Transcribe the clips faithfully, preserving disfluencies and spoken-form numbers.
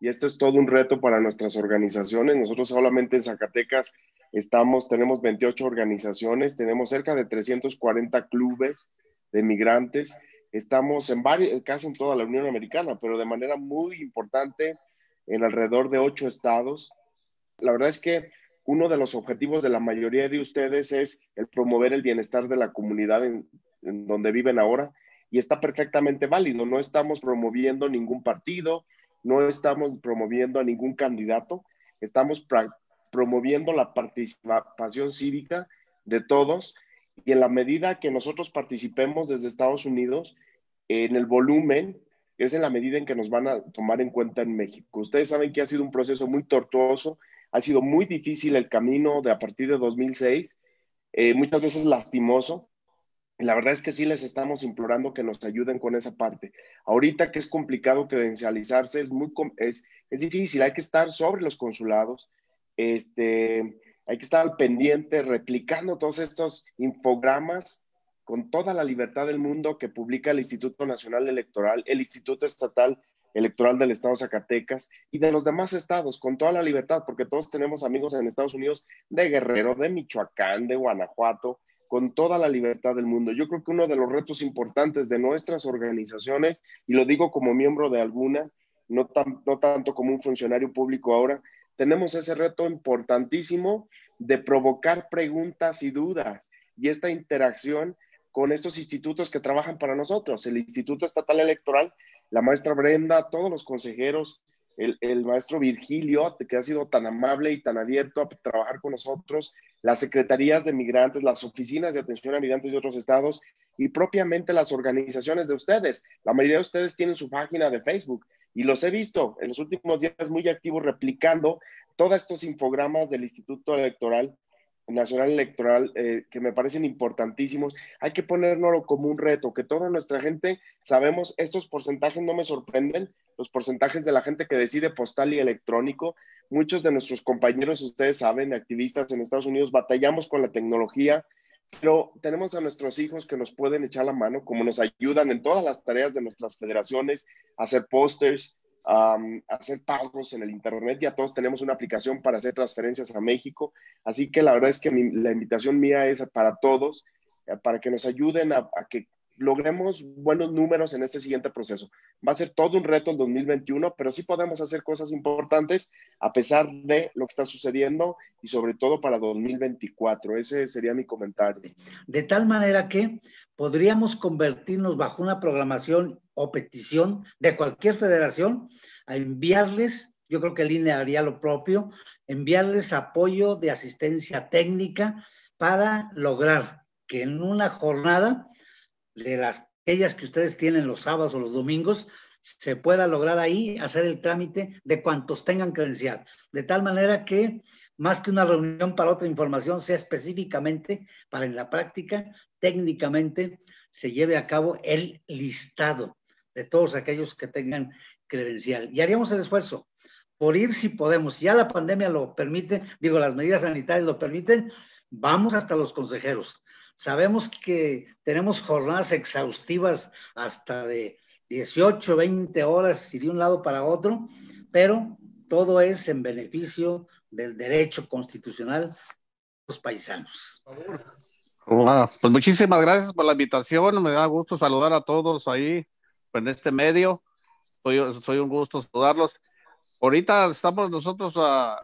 y este es todo un reto para nuestras organizaciones. Nosotros solamente en Zacatecas estamos, tenemos veintiocho organizaciones, tenemos cerca de trescientos cuarenta clubes de migrantes, estamos en varios, casi en toda la Unión Americana, pero de manera muy importante en alrededor de ocho estados. La verdad es que uno de los objetivos de la mayoría de ustedes es el promover el bienestar de la comunidad en, en donde viven ahora, y está perfectamente válido. No estamos promoviendo ningún partido, no estamos promoviendo a ningún candidato, estamos promoviendo la participación cívica de todos, y en la medida que nosotros participemos desde Estados Unidos, en el volumen, es en la medida en que nos van a tomar en cuenta en México. Ustedes saben que ha sido un proceso muy tortuoso, ha sido muy difícil el camino de a partir de dos mil seis, eh, muchas veces lastimoso. La verdad es que sí les estamos implorando que nos ayuden con esa parte. Ahorita que es complicado credencializarse, es, muy, es, es difícil, hay que estar sobre los consulados, este, hay que estar al pendiente, replicando todos estos infogramas con toda la libertad del mundo que publica el Instituto Nacional Electoral, el Instituto Estatal Electoral del Estado de Zacatecas y de los demás estados, con toda la libertad, porque todos tenemos amigos en Estados Unidos de Guerrero, de Michoacán, de Guanajuato, con toda la libertad del mundo. Yo creo que uno de los retos importantes de nuestras organizaciones, y lo digo como miembro de alguna, no, tan, no tanto como un funcionario público ahora, tenemos ese reto importantísimo de provocar preguntas y dudas y esta interacción con estos institutos que trabajan para nosotros, el Instituto Estatal Electoral, la maestra Brenda, todos los consejeros, el, el maestro Virgilio, que ha sido tan amable y tan abierto a trabajar con nosotros, las secretarías de migrantes, las oficinas de atención a migrantes de otros estados y propiamente las organizaciones de ustedes. La mayoría de ustedes tienen su página de Facebook y los he visto en los últimos días muy activos replicando todos estos infogramas del Instituto Electoral Nacional Electoral, eh, que me parecen importantísimos. Hay que ponernoslo como un reto, que toda nuestra gente, sabemos, estos porcentajes no me sorprenden, los porcentajes de la gente que decide postal y electrónico. Muchos de nuestros compañeros, ustedes saben, activistas en Estados Unidos, batallamos con la tecnología, pero tenemos a nuestros hijos que nos pueden echar la mano, como nos ayudan en todas las tareas de nuestras federaciones, a hacer pósters, Um, hacer pagos en el internet. Ya todos tenemos una aplicación para hacer transferencias a México, así que la verdad es que mi, la invitación mía es para todos, eh, para que nos ayuden a, a que logremos buenos números en este siguiente proceso. Va a ser todo un reto el dos mil veintiuno, pero sí podemos hacer cosas importantes a pesar de lo que está sucediendo y sobre todo para dos mil veinticuatro. Ese sería mi comentario. De tal manera que podríamos convertirnos bajo una programación o petición de cualquier federación a enviarles, yo creo que el I N E haría lo propio, enviarles apoyo de asistencia técnica para lograr que en una jornada de las aquellas que ustedes tienen los sábados o los domingos, se pueda lograr ahí hacer el trámite de cuantos tengan credencial, de tal manera que más que una reunión para otra información, sea específicamente para en la práctica, técnicamente, se lleve a cabo el listado de todos aquellos que tengan credencial. Y haríamos el esfuerzo por ir si podemos. Si ya la pandemia lo permite, digo, las medidas sanitarias lo permiten, vamos hasta los consejeros. Sabemos que tenemos jornadas exhaustivas hasta de dieciocho, veinte horas y de un lado para otro, pero todo es en beneficio del derecho constitucional de los paisanos. Wow, pues muchísimas gracias por la invitación, me da gusto saludar a todos ahí en este medio, soy, soy un gusto saludarlos. Ahorita estamos nosotros uh,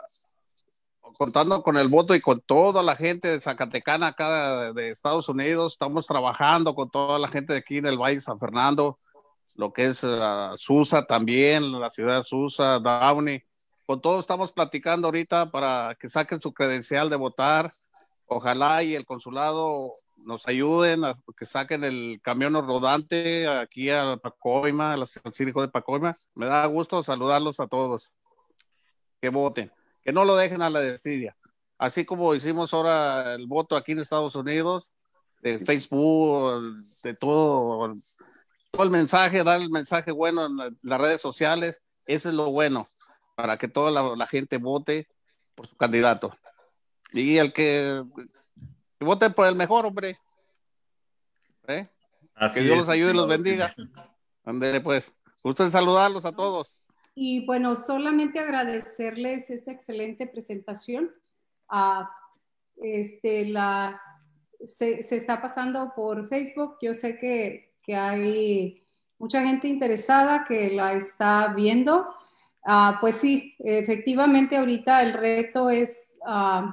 contando con el voto y con toda la gente de Zacatecana acá de Estados Unidos, estamos trabajando con toda la gente de aquí del Valle de San Fernando, lo que es uh, Susa también, la ciudad de Susa, Downey, con todos estamos platicando ahorita para que saquen su credencial de votar. Ojalá y el consulado nos ayuden a que saquen el camión rodante aquí a Pacoima, al circo de Pacoima. Me da gusto saludarlos a todos. Que voten, que no lo dejen a la desidia. Así como hicimos ahora el voto aquí en Estados Unidos, de Facebook, de todo, todo el mensaje, dar el mensaje bueno en las redes sociales, eso es lo bueno, para que toda la, la gente vote por su candidato. Y el que, que voten por el mejor, hombre. ¿Eh? Así que Dios es, los ayude y los bendiga. Andele, pues. Gusto en saludarlos a todos. Y bueno, solamente agradecerles esta excelente presentación. Uh, este, la, se, se está pasando por Facebook. Yo sé que, que hay mucha gente interesada que la está viendo. Uh, pues sí, efectivamente ahorita el reto es uh,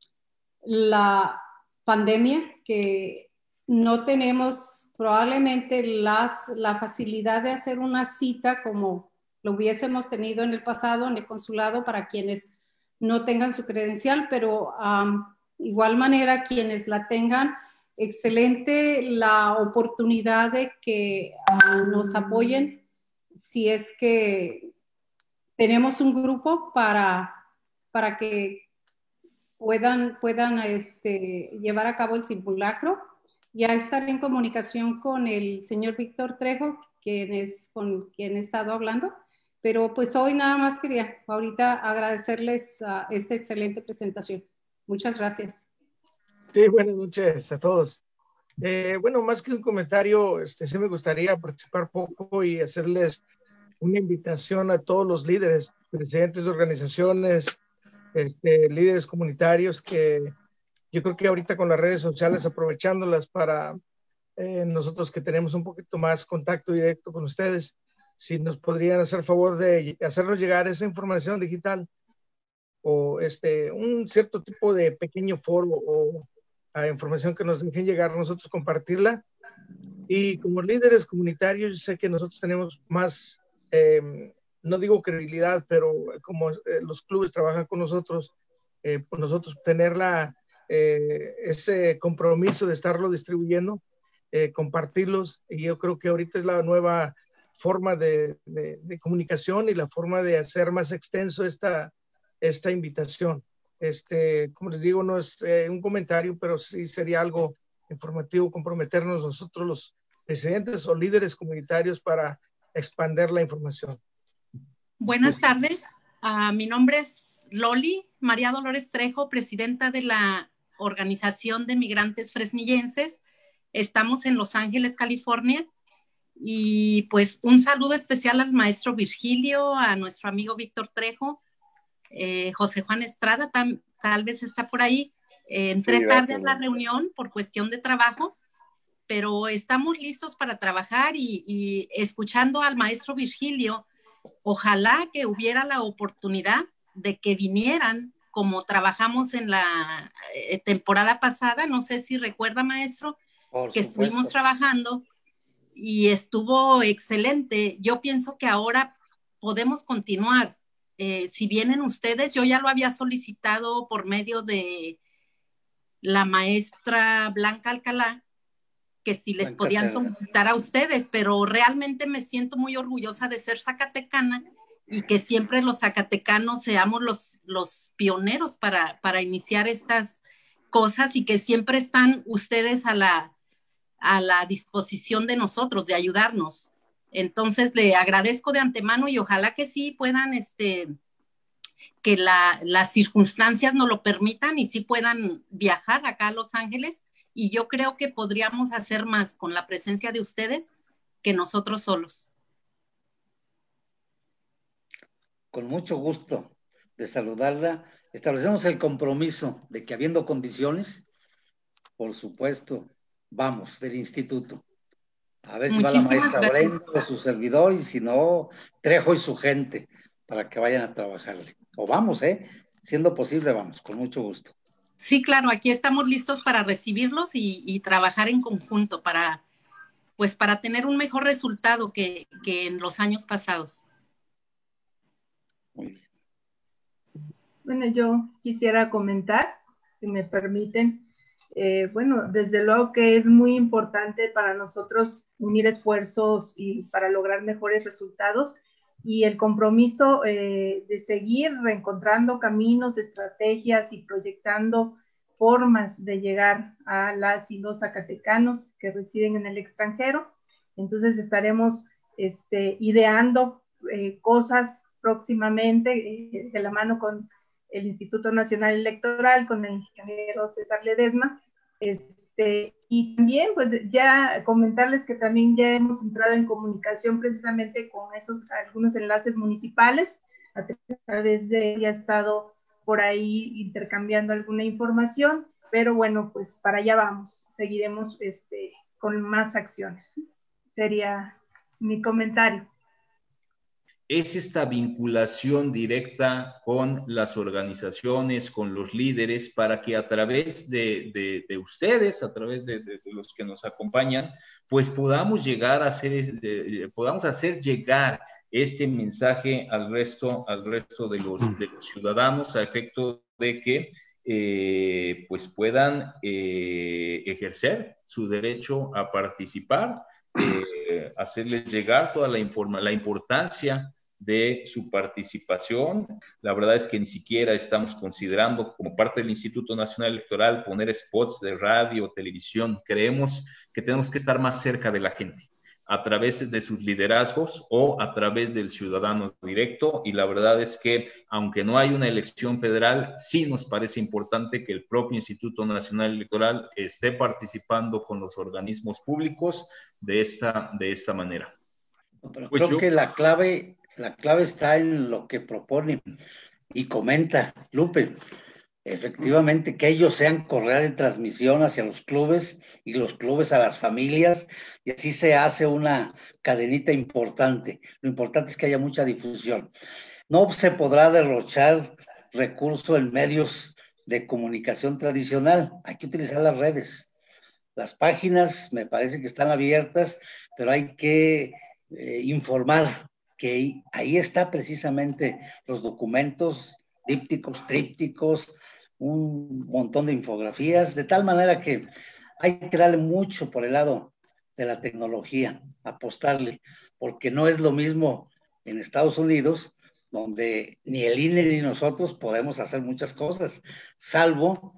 la pandemia, que no tenemos probablemente las, la facilidad de hacer una cita como lo hubiésemos tenido en el pasado en el consulado para quienes no tengan su credencial, pero um, igual manera quienes la tengan, excelente la oportunidad de que uh, nos apoyen si es que tenemos un grupo para, para que puedan, puedan este, llevar a cabo el simulacro. Ya estaré en comunicación con el señor Víctor Trejo, quien es, con quien he estado hablando, pero pues hoy nada más quería ahorita agradecerles uh, esta excelente presentación. Muchas gracias. Sí, buenas noches a todos. Eh, bueno, más que un comentario, este, sí me gustaría participar poco y hacerles una invitación a todos los líderes, presidentes de organizaciones, este, líderes comunitarios, que yo creo que ahorita con las redes sociales, aprovechándolas para eh, nosotros que tenemos un poquito más contacto directo con ustedes, si nos podrían hacer favor de hacernos llegar esa información digital o este, un cierto tipo de pequeño foro o a información que nos dejen llegar, nosotros compartirla. Y como líderes comunitarios, yo sé que nosotros tenemos más, eh, no digo credibilidad, pero como eh, los clubes trabajan con nosotros, eh, por nosotros tener la, eh, ese compromiso de estarlo distribuyendo, eh, compartirlos, y yo creo que ahorita es la nueva forma de, de, de comunicación y la forma de hacer más extenso esta, esta invitación. Este, como les digo, no es eh, un comentario, pero sí sería algo informativo, comprometernos nosotros los presidentes o líderes comunitarios para expandir la información. Buenas tardes, uh, mi nombre es Loli María Dolores Trejo, presidenta de la Organización de Migrantes Fresnillenses. Estamos en Los Ángeles, California, y pues un saludo especial al maestro Virgilio, a nuestro amigo Víctor Trejo, eh, José Juan Estrada, tam, tal vez está por ahí. Eh, entré sí, tarde a la reunión por cuestión de trabajo, pero estamos listos para trabajar y, y escuchando al maestro Virgilio, ojalá que hubiera la oportunidad de que vinieran como trabajamos en la eh, temporada pasada. No sé si recuerda, maestro, por que supuesto. Estuvimos trabajando y estuvo excelente. Yo pienso que ahora podemos continuar. Eh, si vienen ustedes, yo ya lo había solicitado por medio de la maestra Blanca Alcalá, que si les Blanca podían solicitar a ustedes, pero realmente me siento muy orgullosa de ser zacatecana y que siempre los zacatecanos seamos los, los pioneros para, para iniciar estas cosas y que siempre están ustedes a la, a la disposición de nosotros, de ayudarnos. Entonces, le agradezco de antemano y ojalá que sí puedan, este, que la, las circunstancias nos lo permitan y sí puedan viajar acá a Los Ángeles. Y yo creo que podríamos hacer más con la presencia de ustedes que nosotros solos. Con mucho gusto de saludarla. Establecemos el compromiso de que habiendo condiciones, por supuesto, vamos del instituto. A ver si Muchísimas va la maestra Brenda o su servidor, y si no, Trejo y su gente, para que vayan a trabajarle. O vamos, ¿eh? Siendo posible, vamos, con mucho gusto. Sí, claro, aquí estamos listos para recibirlos y, y trabajar en conjunto para, pues, para tener un mejor resultado que, que en los años pasados. Muy bien. Bueno, yo quisiera comentar, si me permiten. Eh, bueno, desde luego que es muy importante para nosotros unir esfuerzos y para lograr mejores resultados, y el compromiso eh, de seguir reencontrando caminos, estrategias y proyectando formas de llegar a las y los zacatecanos que residen en el extranjero. Entonces estaremos este, ideando eh, cosas próximamente eh, de la mano con el Instituto Nacional Electoral, con el ingeniero César Ledesma, este, y también, pues ya comentarles que también ya hemos entrado en comunicación precisamente con esos, algunos enlaces municipales, a través de, ya he estado por ahí intercambiando alguna información, pero bueno, pues para allá vamos, seguiremos este, con más acciones. Sería mi comentario. Es esta vinculación directa con las organizaciones, con los líderes, para que a través de, de, de ustedes, a través de, de, de los que nos acompañan, pues podamos llegar a hacer, de, podamos hacer llegar este mensaje al resto, al resto de, los, de los ciudadanos, a efecto de que eh, pues puedan eh, ejercer su derecho a participar, eh, hacerles llegar toda la, informa la importancia de su participación. La verdad es que ni siquiera estamos considerando, como parte del Instituto Nacional Electoral, poner spots de radio o televisión. Creemos que tenemos que estar más cerca de la gente, a través de sus liderazgos o a través del ciudadano directo, y la verdad es que, aunque no hay una elección federal, sí nos parece importante que el propio Instituto Nacional Electoral esté participando con los organismos públicos de esta, de esta manera. Pero pues creo yo... que la clave, la clave está en lo que propone y comenta Lupe. Efectivamente, que ellos sean correa de transmisión hacia los clubes y los clubes a las familias, y así se hace una cadenita importante. Lo importante es que haya mucha difusión. No se podrá derrochar recurso en medios de comunicación tradicional, hay que utilizar las redes. Las páginas me parece que están abiertas, pero hay que eh, informar que ahí está precisamente los documentos, dípticos, trípticos, un montón de infografías, de tal manera que hay que darle mucho por el lado de la tecnología, apostarle, porque no es lo mismo en Estados Unidos, donde ni el I N E ni nosotros podemos hacer muchas cosas, salvo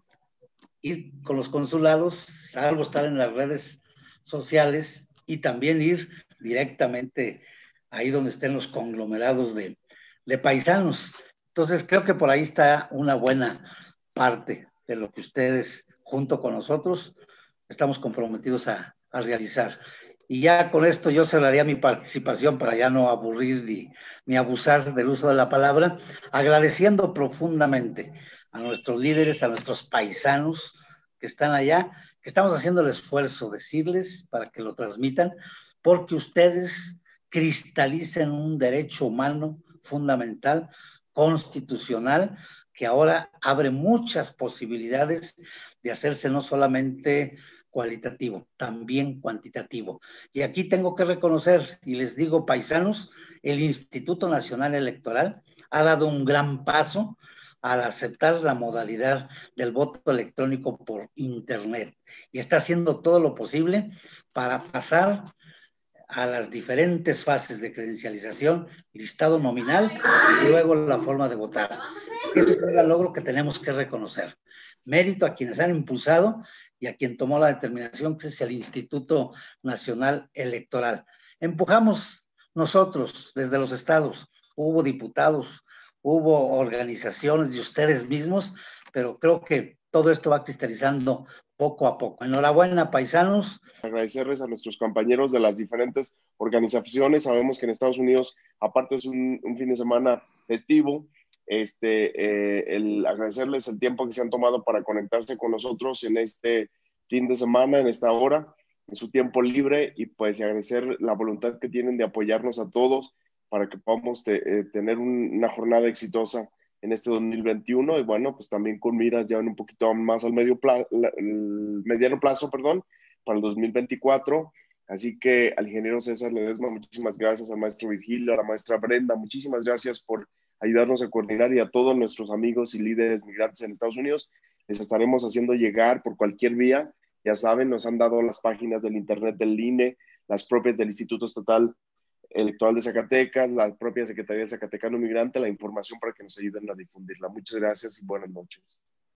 ir con los consulados, salvo estar en las redes sociales y también ir directamente ahí donde estén los conglomerados de, de paisanos. Entonces creo que por ahí está una buena parte de lo que ustedes, junto con nosotros, estamos comprometidos a, a realizar. Y ya con esto yo cerraría mi participación para ya no aburrir ni, ni abusar del uso de la palabra, agradeciendo profundamente a nuestros líderes, a nuestros paisanos que están allá, que estamos haciendo el esfuerzo de decirles para que lo transmitan, porque ustedes cristalicen un derecho humano fundamental, constitucional, que ahora abre muchas posibilidades de hacerse no solamente cualitativo, también cuantitativo. Y aquí tengo que reconocer, y les digo, paisanos, el Instituto Nacional Electoral ha dado un gran paso al aceptar la modalidad del voto electrónico por Internet, y está haciendo todo lo posible para pasar a las diferentes fases de credencialización, listado nominal y luego la forma de votar. Eso es un logro que tenemos que reconocer. Mérito a quienes han impulsado y a quien tomó la determinación, que es el Instituto Nacional Electoral. Empujamos nosotros desde los estados, hubo diputados, hubo organizaciones y ustedes mismos, pero creo que todo esto va cristalizando poco a poco. Enhorabuena, paisanos. Agradecerles a nuestros compañeros de las diferentes organizaciones. Sabemos que en Estados Unidos, aparte es un, un fin de semana festivo, este, eh, el agradecerles el tiempo que se han tomado para conectarse con nosotros en este fin de semana, en esta hora, en su tiempo libre, y pues agradecer la voluntad que tienen de apoyarnos a todos para que podamos te, eh, tener un, una jornada exitosa en este dos mil veintiuno, y bueno, pues también con miras ya un poquito más al medio plazo, el mediano plazo, perdón, para el dos mil veinticuatro. Así que al ingeniero César Ledesma, muchísimas gracias, al maestro Virgilio, a la maestra Brenda, muchísimas gracias por ayudarnos a coordinar, y a todos nuestros amigos y líderes migrantes en Estados Unidos. Les estaremos haciendo llegar por cualquier vía. Ya saben, nos han dado las páginas del internet del I N E, las propias del Instituto Estatal Electoral de Zacatecas, la propia Secretaría de Zacatecano Migrante, la información para que nos ayuden a difundirla. Muchas gracias y buenas noches.